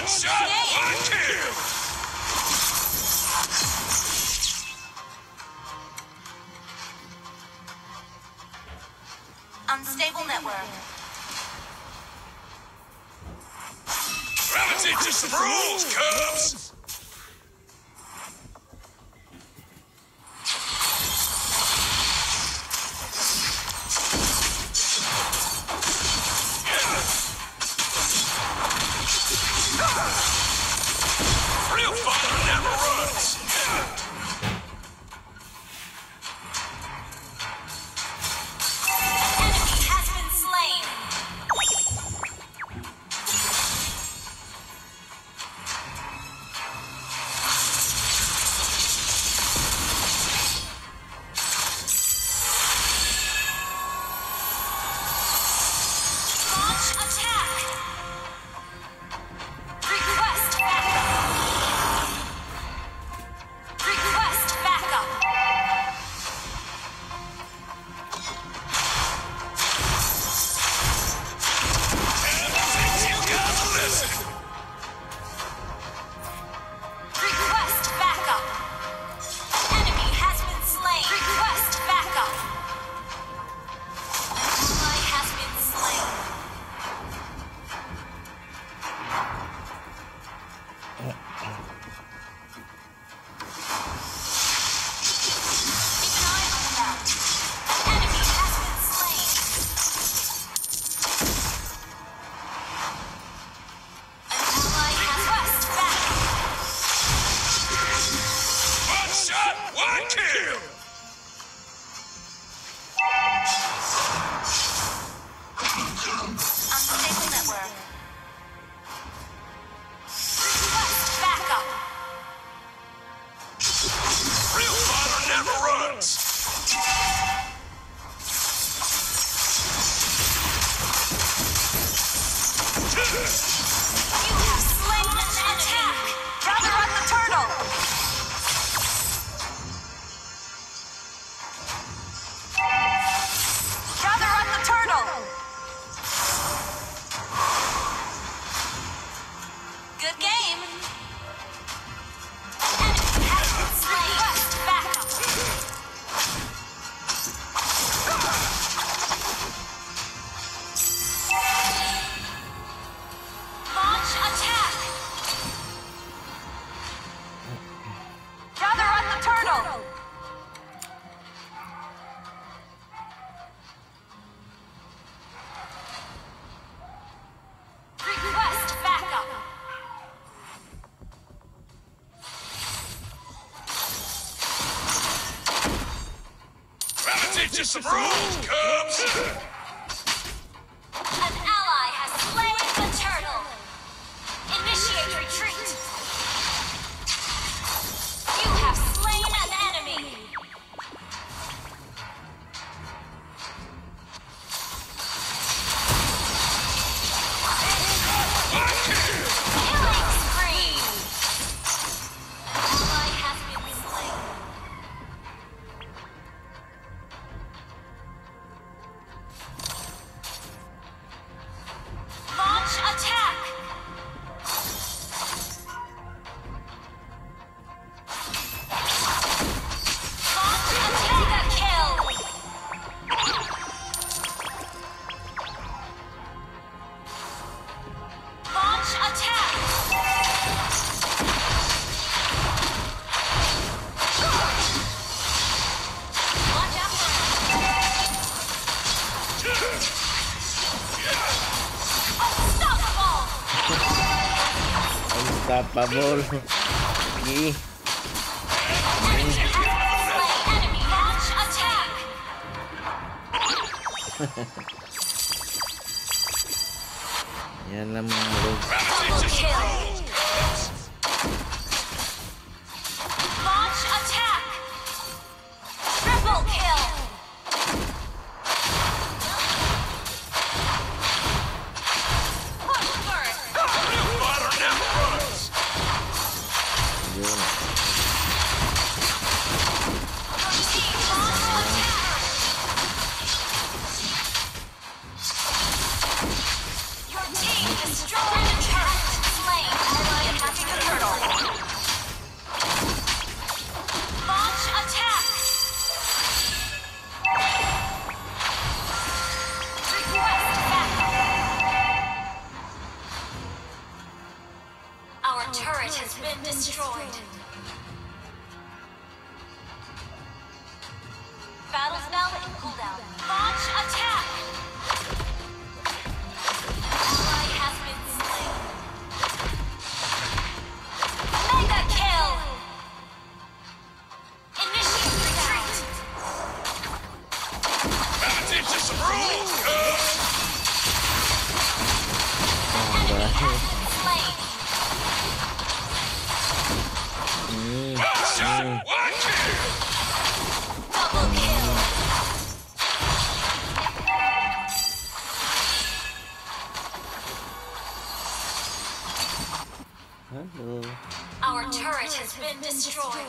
shot, one kill. Unstable network. Trying to teach you some rules, Cubs. Real fighter never runs. Enemy has been slain. Launch attack. Request backup. Request backup. Teach you guys a lesson. Request backup. Enemy has been slain. Request backup. Ally has been slain. Keep an eye on the map. Enemy has been slain. An ally has request backup. One shot, one kill. Unstable network. Request backup. Real fighter never runs. You have slain an enemy. Gather on the turtle. Gather on the turtle. Good game. Enemy has been slain. Request backup. Launch attack. Gather on the turtle. Request backup. Trying to teach you some rules, Cubs. An ally has slain the turtle. Initiate retreat. You have slain an enemy. Killing spree. An ally has been slain. Launch attack. Launch attack. Kill. Launch attack. Watch out for unstoppable. Unstoppable. Okay. Enemy launch attack. Yan lang mga bro. Trying to teach you some rules, Cubs. Launch attack. Triple kill. Push first. Real fighter never runs. Yun. Your team launch attack. Your team destroyed the turret. Slain. has been destroyed. Battle spell in cooldown. Launch attack! Ally has been slain. Mega kill! Initiate retreat! Gotta teach you some rules, cuz! Enemy has been slain. One shot, one kill! Double kill! Halo. Our turret has been destroyed.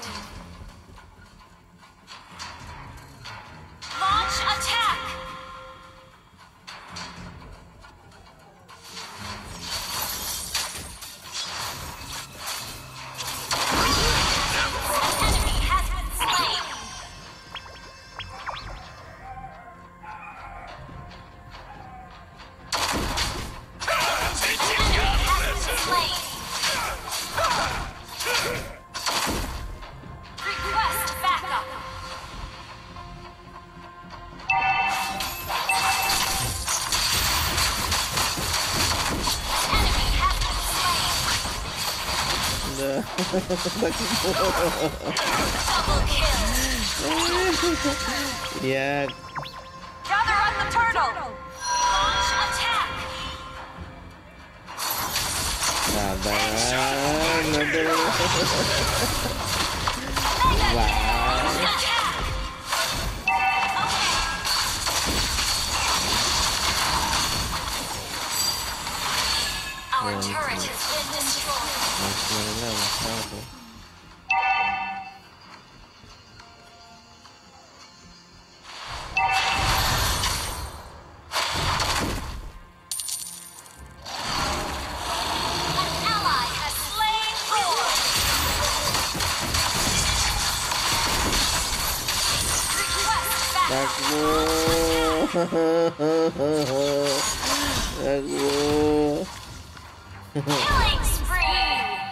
Launch attack! An enemy has been slain. Teach you Enemy gotta has been listen! slain. Request backup. Enemy has been slain. Udah. Double kill. Ya, Gather up the turtle. Launch attack. sabar. Aduh. Mega Wow. kill. Attack. Our turret has been destroyed. Masih mana masalah tuh. An ally has slain Thor. Request backup. Aku. Killing spree.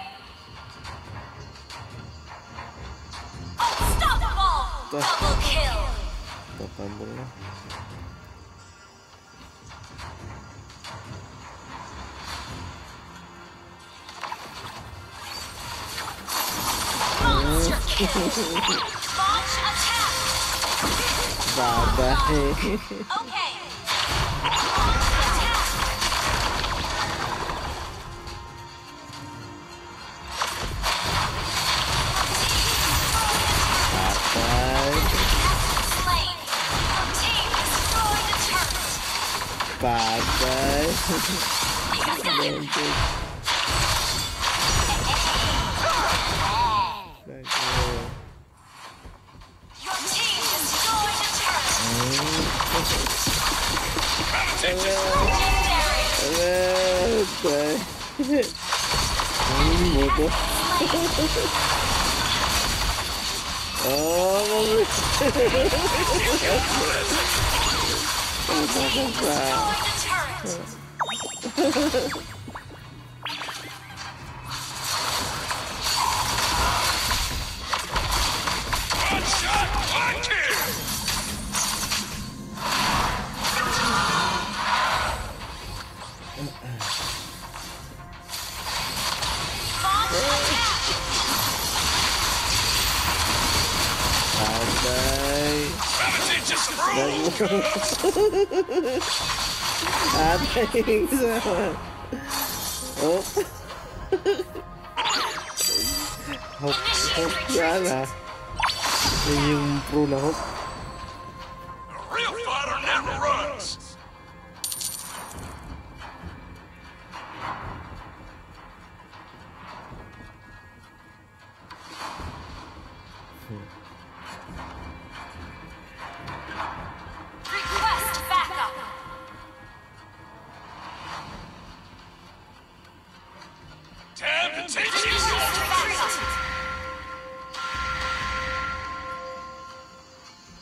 Unstoppable. Double kill. Tuh kabur lah. Monster kill. Launch attack. Bye-bye. Okay. Launch attack. Bye-bye. Slain. Your team destroyed a turret. Bye-bye. Your team destroyed a turret. Gotta teach you Legendary. Bye. Bodoh. Oh, Destroyed a turret. one shot, one kill! Launch attack. Bye-bye. Gotta teach you some rules, cuz! Ada yang sama. Oh. Hop, hop, salah. Yung pro na hop. A real fighter never runs! Request backup. Time to teach you Request some backup.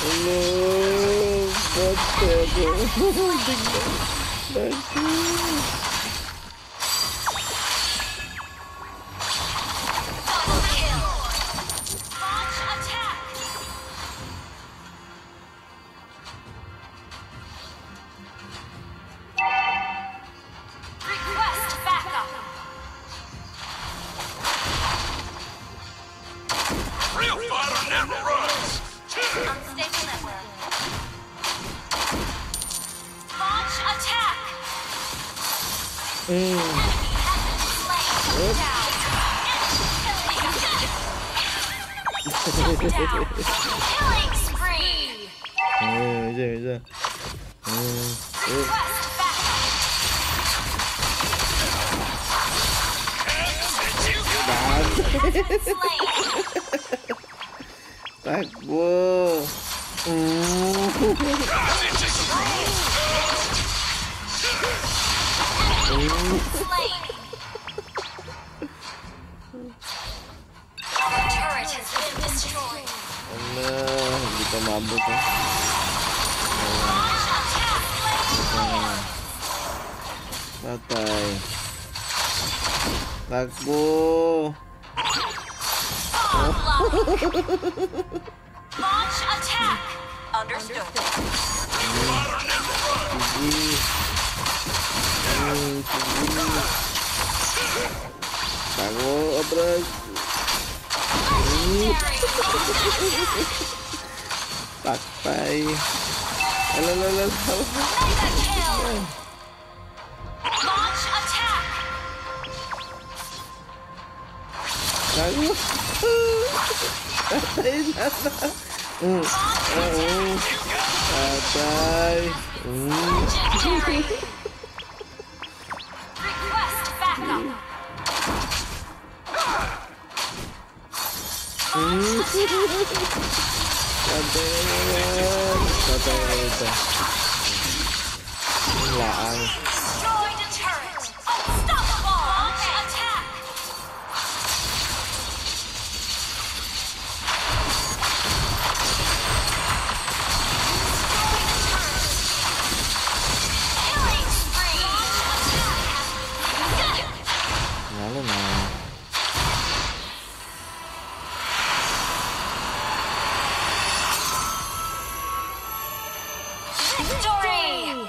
Belum. Betul. Bagus. Double kill. Launch attack. Request backup. Real fighter never runs. Unstable network. Launch attack. Enemy has been slain. Down. Down. Killing spree. Bisa. Request backup. Slain. Takbo. Slain. Our turret has been destroyed. Alah, kita mabuk kan. Launch attack. Slain. Patay. Takbo. Launch attack. Understood. Sige. Sige. Takbo, atras. Patay. Alalala. Mega kill. Launch attack. Takbo. Patay na. Patay. Legendary. Request backup. Patay naman. Patay na ito. Laang. Destroyed a turret. Unstoppable. Launch attack. Killing spree. Lalo na. Victory.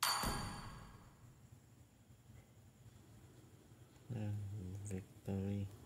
Victory.